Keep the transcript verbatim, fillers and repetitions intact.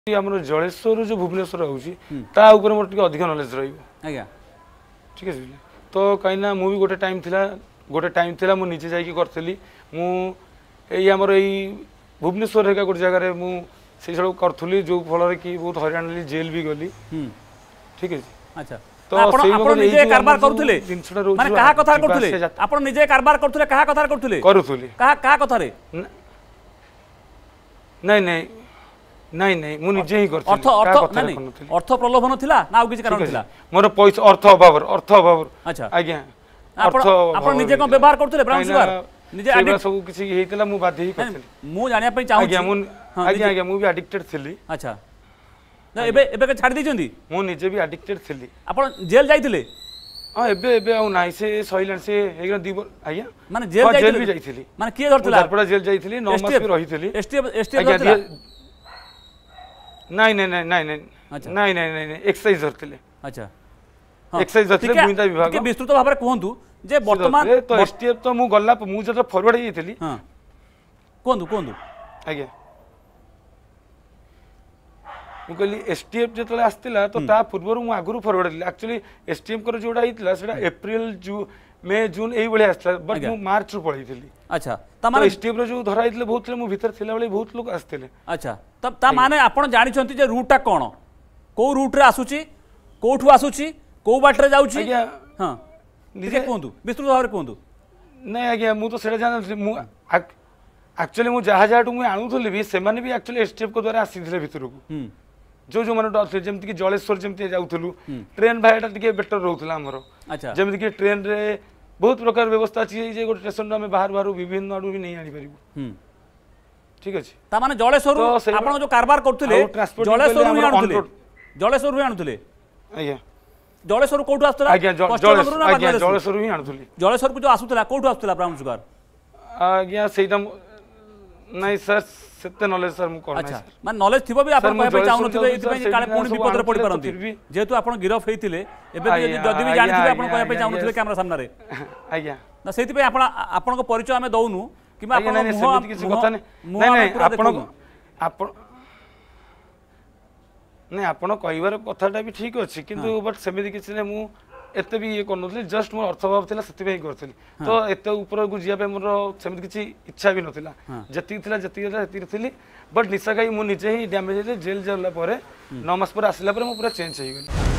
आमर जलेश्वर जो भुवनेश्वर होता मोर टे अधिक नॉलेज रहा ठीक है तो कहीं मुझे गोटे टाइम थिला गोटे टाइम थिला मु निजे जाइए करी मुझे आमर यही भुवनेश्वर हेका गोटे जगह मुझे सब करी जो फल कि बहुत हईराण ली जेल भी गली ठीक है अच्छा तो आपण निजे कारबार करथुले माने कहा कथा करथुले आपण निजे कारबार करथुले कहा कथा करथुले करूथुले कहा कहा कथा रे नहीं नहीं नहीं नहीं मु निजे ही करथुले अर्थ अर्थ नहीं अर्थ प्रलोभन थिला ना किछि कारण थिला मोर पैसा अर्थ अभाव अर्थ अभाव अच्छा आज्ञा आपण आपण निजे को व्यवहार करथुले ब्राउन सुगर निजे एडिक्ट सब किछि हेतिला मु बाध्य ही करथुले मु जानिया पई चाहू आज्ञा मु आज्ञा आज्ञा मु भी एडिक्टेड थिली अच्छा ना एबे एबे के छाड़ दैछंदी मु निजे भी एडिक्टेड थिली आपण जेल जाइथिले हां एबे एबे आ नाही से सहिलन से हेगन दी आज्ञा माने जेल जेल भी जाइथिली माने के धरतला झारपड़ा जेल जाइथिली नौ मास भी रहिथिली एसटीएफ एसटीएफ धरतला नहीं नहीं नहीं नहीं नहीं अच्छा नहीं नहीं नहीं एक्सरसाइज धरथिले अच्छा एक्सरसाइज धरथिले गुइंदा विभाग के विस्तृत भाबरे कहंतु जे वर्तमान तो एसटीएफ तो मु गल्ला मु जत फॉरवर्ड हेथिली हां कहंतु कहंतु आज्ञा मु कहली एसटीएफ जतले आस्तिला तो ता पूर्व मु आगुरु फॉरवर्ड हेली एक्चुअली एसटीएफ कर जोडा हितला सेटा अप्रैल जू मे जून एई बळे आस्तिला बट मु मार्च रु पळैथिली अच्छा ता माने एसटीएफ रो जो धरा हितले बहुत मु भीतर थिला बळे बहुत लोग आस्तिले अच्छा तब ता माने आपण जानि छंती जे रूट ता कोन को रूट रे आसुची कोठु आसुची को बाटरे जाउची हां निजे कोंतु विस्तृत भाबरे कोंतु नै आज्ञा मु तो सेटा जान मु एक्चुअली मु जहा जहाटू मु आणुथली भी से माने भी एक्चुअली एसटीएफ को द्वारा आसीथिले भितर को जो जो माने जमति कि जलेश्वर जमति जाउथलु ट्रेन भाईटा टिके बेटर रहउथला हमरो अच्छा जमति कि ट्रेन रे बहुत प्रकार व्यवस्था अछि जे गो स्टेशन में बाहर बाहर विभिन्न आडू भी नहीं आनी परिबो ठीक अछि ता माने जलेश्वर आपण जो कारबार करथुले जलेश्वर ही आणुथले जलेश्वर ही आणुथले आज्ञा जलेश्वर कोठु आस्तला आज्ञा जलेश्वर आज्ञा जलेश्वर ही आणुथले जलेश्वर को जो आसुतला कोठु आस्तला ब्राह्मण सुगार आज्ञा सेटा नहीं सर सेते नॉलेज सर मु कोन अच्छा माने नॉलेज थिबो भी आपण कहबे चाहू नथिबे इति पे काले कोन विपद रे पड़ी परंती जेतु आपण गिरफ हेतिले एबे भी जदी भी जानिथिबे आपण कहबे चाहू नथिबे कैमरा सामने रे आज्ञा ना सेति पे आपण आपण को परिचय हमें दउनु किबा आपण मुह किछि कथा नै नै आपण आपण नै आपण कहबार कथाटा भी ठीक अछि किंतु बट सेमिति किछि नै मु एते भी ये करनथले जस्ट मोर अर्थभाव थिला सेति पे करथली तो एते ऊपर गु जिया पे मोर सेमिति किछि इच्छा भी नथिला जति थिला जति थिला सेति थिली बट निशा गाई मु निजे ही डैमेज जेल जाला परे नौ मास पर आसिला परे मु पूरा चेंज हो गेल।